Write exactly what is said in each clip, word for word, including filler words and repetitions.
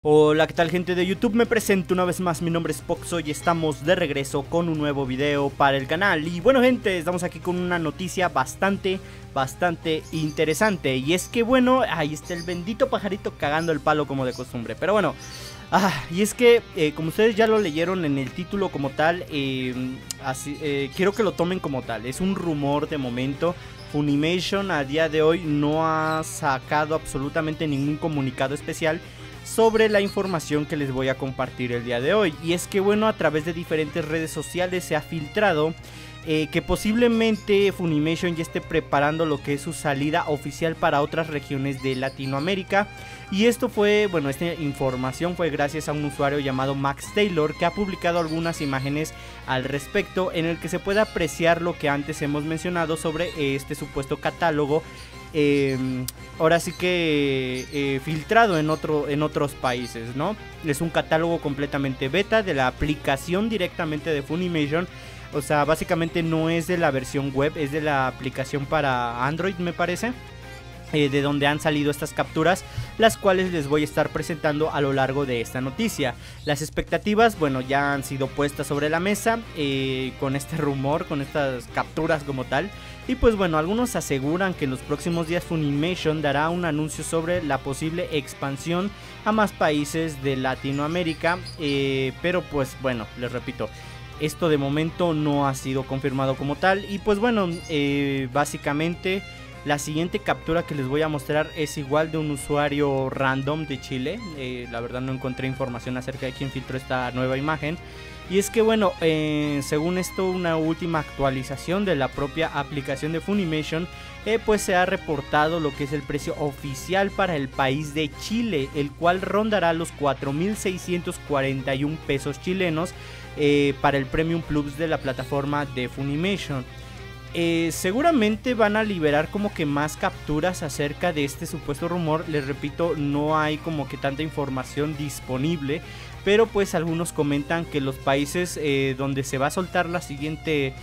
Hola, ¿qué tal, gente de YouTube? Me presento una vez más, mi nombre es Poxo y estamos de regreso con un nuevo video para el canal. Y bueno, gente, estamos aquí con una noticia bastante, bastante interesante. Y es que bueno, ahí está el bendito pajarito cagando el palo como de costumbre. Pero bueno, ah, y es que eh, como ustedes ya lo leyeron en el título como tal, eh, así, eh, quiero que lo tomen como tal. Es un rumor de momento. Funimation a día de hoy no ha sacado absolutamente ningún comunicado especial sobre la información que les voy a compartir el día de hoy. Y es que bueno, a través de diferentes redes sociales se ha filtrado eh, que posiblemente Funimation ya esté preparando lo que es su salida oficial para otras regiones de Latinoamérica. Y esto fue, bueno, esta información fue gracias a un usuario llamado Max Taylor, que ha publicado algunas imágenes al respecto, en el que se puede apreciar lo que antes hemos mencionado sobre este supuesto catálogo. Eh, ahora sí que eh, filtrado en, otro, en otros países, ¿no? Es un catálogo completamente beta de la aplicación directamente de Funimation. O sea, básicamente no es de la versión web, es de la aplicación para Android, me parece. Eh, de donde han salido estas capturas, las cuales les voy a estar presentando a lo largo de esta noticia. Las expectativas, bueno, ya han sido puestas sobre la mesa eh, con este rumor, con estas capturas como tal. Y pues bueno, algunos aseguran que en los próximos días Funimation dará un anuncio sobre la posible expansión a más países de Latinoamérica, eh, pero pues bueno, les repito, esto de momento no ha sido confirmado como tal. Y pues bueno, eh, básicamente la siguiente captura que les voy a mostrar es igual de un usuario random de Chile. Eh, la verdad no encontré información acerca de quién filtró esta nueva imagen. Y es que bueno, eh, según esto, una última actualización de la propia aplicación de Funimation, eh, pues se ha reportado lo que es el precio oficial para el país de Chile, el cual rondará los cuatro mil seiscientos cuarenta y uno pesos chilenos eh, para el Premium Plus de la plataforma de Funimation. Eh, seguramente van a liberar como que más capturas acerca de este supuesto rumor. Les repito, no hay como que tanta información disponible, pero pues algunos comentan que los países eh, donde se va a soltar la siguiente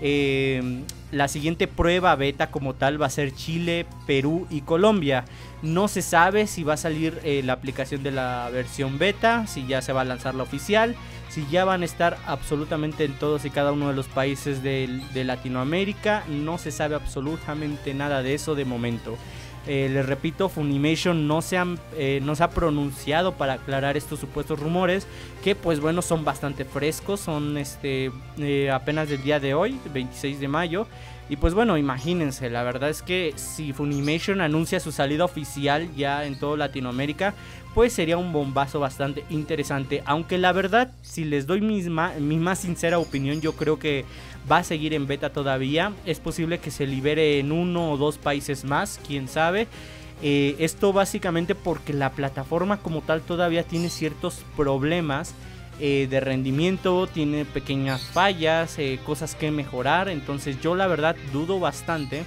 eh, la siguiente prueba beta como tal va a ser Chile, Perú y Colombia. No se sabe si va a salir eh, la aplicación de la versión beta, si ya se va a lanzar la oficial, si ya van a estar absolutamente en todos y cada uno de los países de, de Latinoamérica. No se sabe absolutamente nada de eso de momento. Eh, les repito, Funimation no se, han, eh, no se ha pronunciado para aclarar estos supuestos rumores, que pues bueno, son bastante frescos, son este eh, apenas del día de hoy, veintiséis de mayo. Y pues bueno, imagínense, la verdad es que si Funimation anuncia su salida oficial ya en toda Latinoamérica, pues sería un bombazo bastante interesante. Aunque la verdad, si les doy mi, mi más sincera opinión, yo creo que va a seguir en beta todavía. Es posible que se libere en uno o dos países más, quién sabe. Eh, esto básicamente porque la plataforma como tal todavía tiene ciertos problemas eh, de rendimiento, tiene pequeñas fallas, eh, cosas que mejorar. Entonces yo la verdad dudo bastante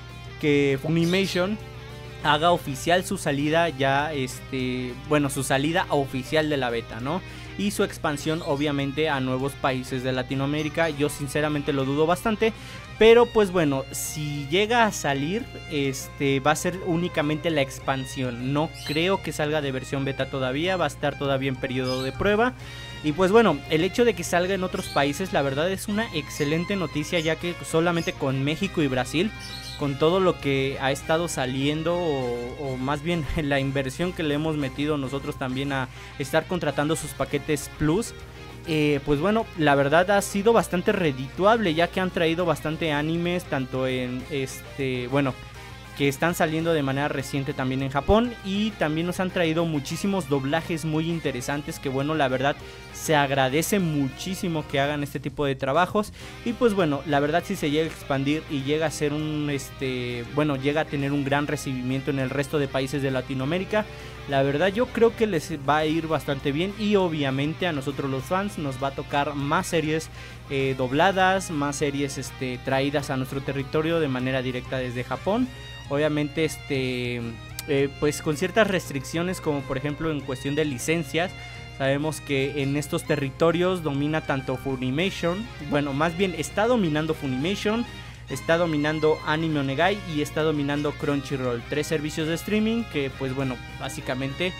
que Funimation haga oficial su salida ya, este, bueno, su salida oficial de la beta, ¿no? Y su expansión obviamente a nuevos países de Latinoamérica. Yo sinceramente lo dudo bastante, pero pues bueno, si llega a salir, este, va a ser únicamente la expansión. No creo que salga de versión beta todavía, va a estar todavía en periodo de prueba. Y pues bueno, el hecho de que salga en otros países, la verdad es una excelente noticia, ya que solamente con México y Brasil, con todo lo que ha estado saliendo, o, o más bien la inversión que le hemos metido nosotros también a estar contratando sus paquetes Plus, eh, pues bueno, la verdad ha sido bastante redituable, ya que han traído bastante animes, tanto en este, bueno, que están saliendo de manera reciente también en Japón, y también nos han traído muchísimos doblajes muy interesantes, que bueno, la verdad se agradece muchísimo que hagan este tipo de trabajos. Y pues bueno, la verdad, si se llega a expandir y llega a ser un este bueno, llega a tener un gran recibimiento en el resto de países de Latinoamérica, la verdad yo creo que les va a ir bastante bien. Y obviamente a nosotros los fans nos va a tocar más series eh, dobladas, más series este traídas a nuestro territorio de manera directa desde Japón. Obviamente este eh, pues con ciertas restricciones, como por ejemplo en cuestión de licencias. Sabemos que en estos territorios domina tanto Funimation, bueno, más bien está dominando Funimation, está dominando Anime Onegai y está dominando Crunchyroll, tres servicios de streaming que pues bueno, básicamente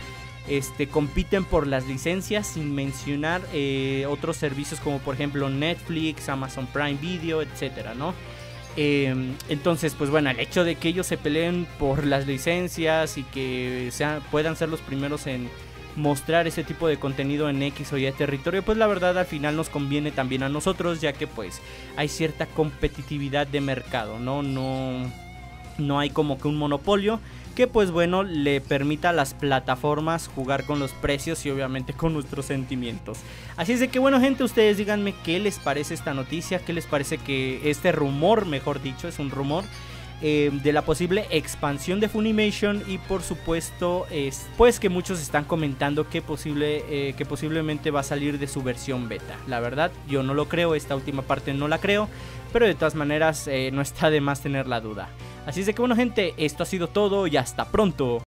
este, compiten por las licencias, sin mencionar eh, otros servicios como por ejemplo Netflix, Amazon Prime Video, etcétera, ¿no? Eh, entonces, pues bueno, el hecho de que ellos se peleen por las licencias y que sean, puedan ser los primeros en mostrar ese tipo de contenido en X o Y territorio, pues la verdad al final nos conviene también a nosotros, ya que pues hay cierta competitividad de mercado, ¿no? No, no hay como que un monopolio que pues bueno le permita a las plataformas jugar con los precios y obviamente con nuestros sentimientos. Así es de que bueno gente, ustedes díganme qué les parece esta noticia, qué les parece que este rumor, mejor dicho, es un rumor eh, de la posible expansión de Funimation, y por supuesto es, pues que muchos están comentando que, posible, eh, que posiblemente va a salir de su versión beta. La verdad yo no lo creo, esta última parte no la creo, pero de todas maneras eh, no está de más tener la duda. Así es de que bueno gente, esto ha sido todo y hasta pronto.